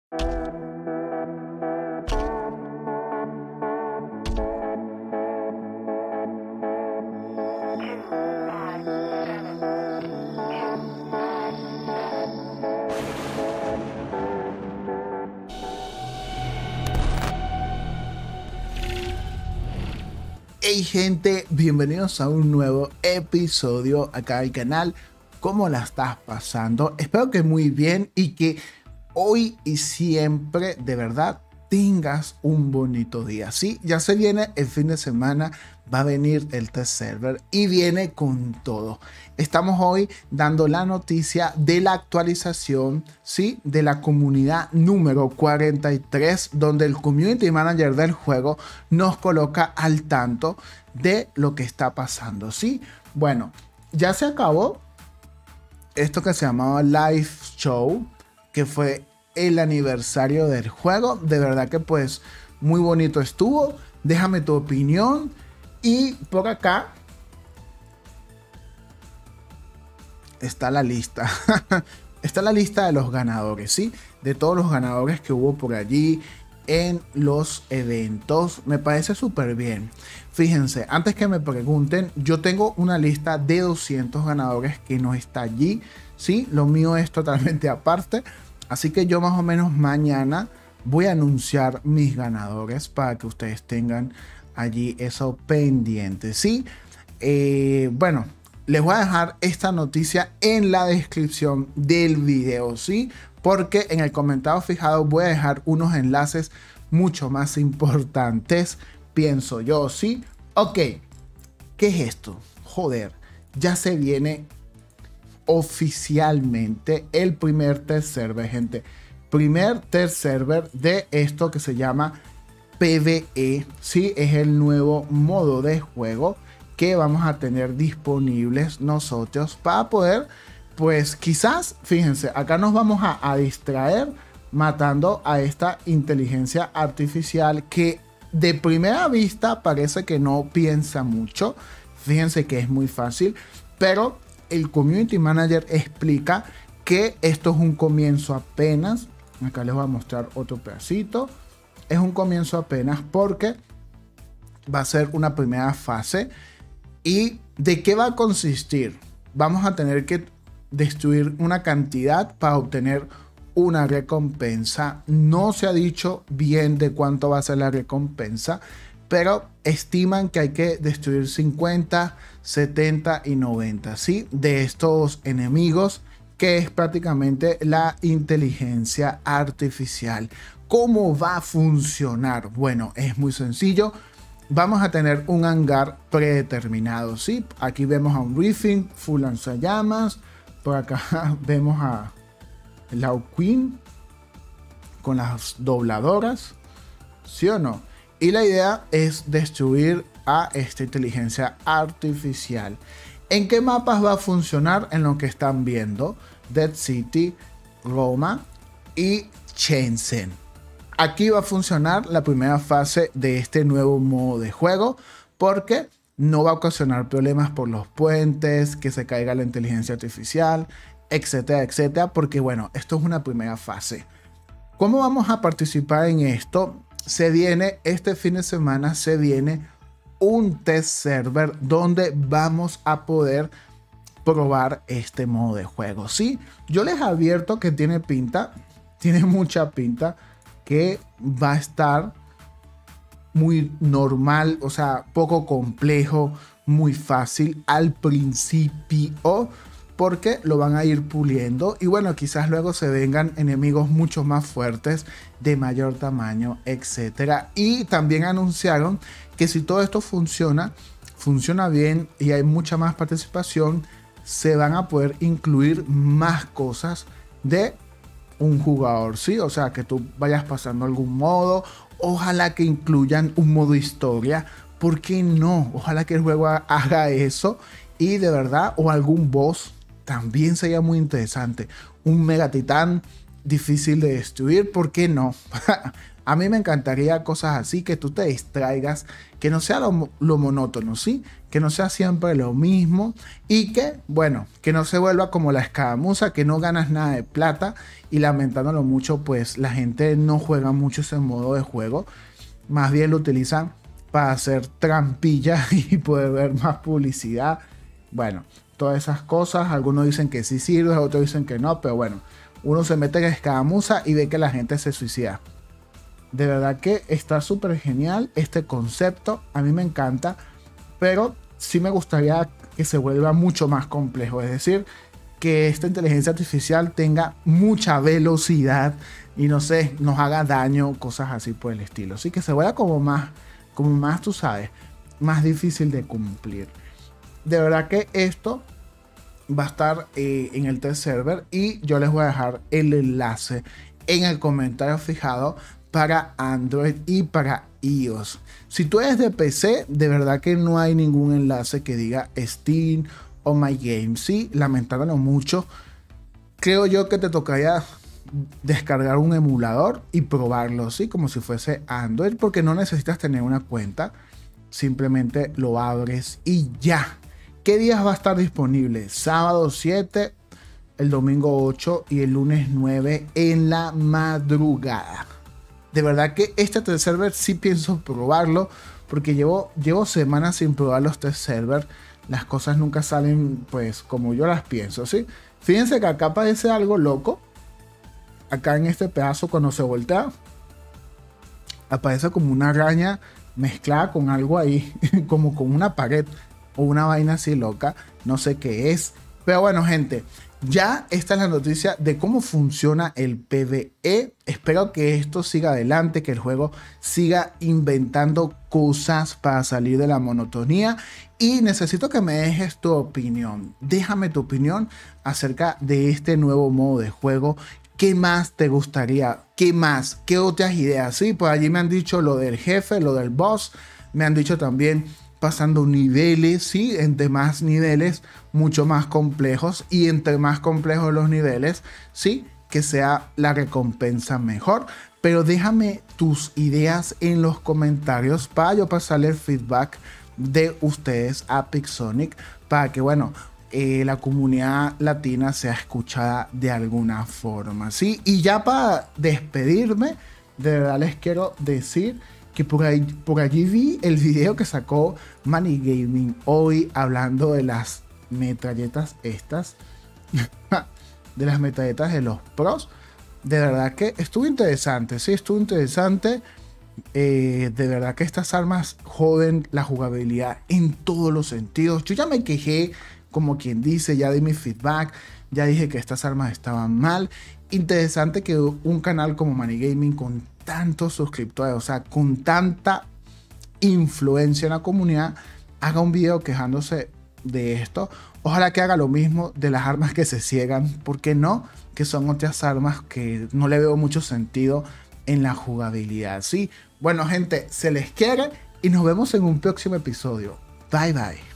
Hey gente, bienvenidos a un nuevo episodio acá al canal. ¿Cómo la estás pasando? Espero que muy bien y que hoy y siempre de verdad tengas un bonito día. Sí, ya se viene el fin de semana, va a venir el test server y viene con todo. Estamos hoy dando la noticia de la actualización, sí, de la comunidad número 43, donde el community manager del juego nos coloca al tanto de lo que está pasando, sí. Bueno, ya se acabó esto que se llamaba Live Show, que fue el aniversario del juego. De verdad que pues muy bonito estuvo. Déjame tu opinión. Y por acá está la lista. Está la lista de los ganadores, ¿sí? De todos los ganadores que hubo por allí en los eventos. Me parece súper bien. Fíjense, antes que me pregunten, yo tengo una lista de 200 ganadores que no está allí, ¿sí? Lo mío es totalmente aparte. Así que yo más o menos mañana voy a anunciar mis ganadores para que ustedes tengan allí eso pendiente, ¿sí? Bueno, les voy a dejar esta noticia en la descripción del video, ¿sí? Porque en el comentario fijado voy a dejar unos enlaces mucho más importantes, pienso yo, ¿sí? Ok, ¿qué es esto? Joder, ya se viene oficialmente el primer test server, gente. Primer test server de esto que se llama PvE, ¿sí? Es el nuevo modo de juego que vamos a tener disponibles nosotros para poder, pues quizás, fíjense, acá nos vamos a distraer matando a esta inteligencia artificial que de primera vista parece que no piensa mucho. Fíjense que es muy fácil, pero el community manager explica que esto es un comienzo apenas. Acá les voy a mostrar otro pedacito. Es un comienzo apenas porque va a ser una primera fase. ¿Y de qué va a consistir? Vamos a tener que destruir una cantidad para obtener una recompensa. No se ha dicho bien de cuánto va a ser la recompensa, pero estiman que hay que destruir 50, 70 y 90, ¿sí? De estos enemigos, que es prácticamente la inteligencia artificial. ¿Cómo va a funcionar? Bueno, es muy sencillo. Vamos a tener un hangar predeterminado, ¿sí? Aquí vemos a un Griffin, full lanzallamas. Por acá vemos a la Queen con las dobladoras, ¿sí o no? Y la idea es destruir a esta inteligencia artificial. ¿En qué mapas va a funcionar? En lo que están viendo: Dead City, Roma y Shenzhen. Aquí va a funcionar la primera fase de este nuevo modo de juego, porque no va a ocasionar problemas por los puentes, que se caiga la inteligencia artificial, etcétera, etcétera, porque bueno, esto es una primera fase. ¿Cómo vamos a participar en esto? Se viene este fin de semana, se viene un test server donde vamos a poder probar este modo de juego, ¿sí? Yo les advierto que tiene pinta, tiene mucha pinta, que va a estar muy normal, o sea, poco complejo, muy fácil al principio, porque lo van a ir puliendo y bueno, quizás luego se vengan enemigos mucho más fuertes, de mayor tamaño, etcétera. Y también anunciaron que si todo esto funciona bien y hay mucha más participación, se van a poder incluir más cosas de un jugador, ¿sí? O sea, que tú vayas pasando algún modo. Ojalá que incluyan un modo historia. ¿Por qué no? Ojalá que el juego haga eso. Y de verdad, o algún boss, también sería muy interesante. Un mega titán difícil de destruir, ¿por qué no? A mí me encantaría cosas así, que tú te distraigas, que no sea lo monótono, ¿sí? Que no sea siempre lo mismo y que, bueno, que no se vuelva como la escaramuza, que no ganas nada de plata y lamentándolo mucho, pues la gente no juega mucho ese modo de juego, más bien lo utilizan para hacer trampilla y poder ver más publicidad. Bueno, todas esas cosas, algunos dicen que sí sirve, otros dicen que no, pero bueno, uno se mete en escaramuza y ve que la gente se suicida. De verdad que está súper genial este concepto, a mí me encanta, pero sí me gustaría que se vuelva mucho más complejo, es decir, que esta inteligencia artificial tenga mucha velocidad y no sé, nos haga daño, cosas así por el estilo. Así que se vuelva como más, tú sabes, más difícil de cumplir. De verdad que esto va a estar en el test server y yo les voy a dejar el enlace en el comentario fijado para Android y para iOS. Si tú eres de PC, de verdad que no hay ningún enlace que diga Steam o My Games. Sí, lamentándolo mucho, creo yo que te tocaría descargar un emulador y probarlo, sí, como si fuese Android, porque no necesitas tener una cuenta, simplemente lo abres y ya. ¿Qué días va a estar disponible? Sábado 7, el domingo 8 y el lunes 9 en la madrugada. De verdad que este test server sí pienso probarlo, porque llevo semanas sin probar los test server. Las cosas nunca salen pues como yo las pienso, ¿sí? Fíjense que acá parece algo loco. Acá en este pedazo, cuando se voltea, aparece como una araña mezclada con algo ahí, como con una pared o una vaina así loca. No sé qué es. Pero bueno, gente, ya esta es la noticia de cómo funciona el PvE. Espero que esto siga adelante, que el juego siga inventando cosas para salir de la monotonía. Y necesito que me dejes tu opinión. Déjame tu opinión acerca de este nuevo modo de juego. ¿Qué más te gustaría? ¿Qué más? ¿Qué otras ideas? Sí, por allí me han dicho lo del jefe, lo del boss. Me han dicho también pasando niveles, sí, entre más niveles, mucho más complejos. Y entre más complejos los niveles, sí, que sea la recompensa mejor. Pero déjame tus ideas en los comentarios para yo pasarle el feedback de ustedes a Pixonic, para que, bueno, la comunidad latina sea escuchada de alguna forma, ¿sí? Y ya para despedirme, de verdad les quiero decir que por allí vi el video que sacó Money Gaming hoy hablando de las metralletas estas, de las metralletas de los pros. De verdad que estuvo interesante, sí, estuvo interesante. De verdad que estas armas joden la jugabilidad en todos los sentidos. Yo ya me quejé, como quien dice, ya di mi feedback, ya dije que estas armas estaban mal. Interesante que un canal como Money Gaming con tantos suscriptores, o sea, con tanta influencia en la comunidad, haga un video quejándose de esto. Ojalá que haga lo mismo de las armas que se ciegan, ¿por qué no? Que son otras armas que no le veo mucho sentido en la jugabilidad, ¿sí? Bueno, gente, se les quiere y nos vemos en un próximo episodio. Bye, bye.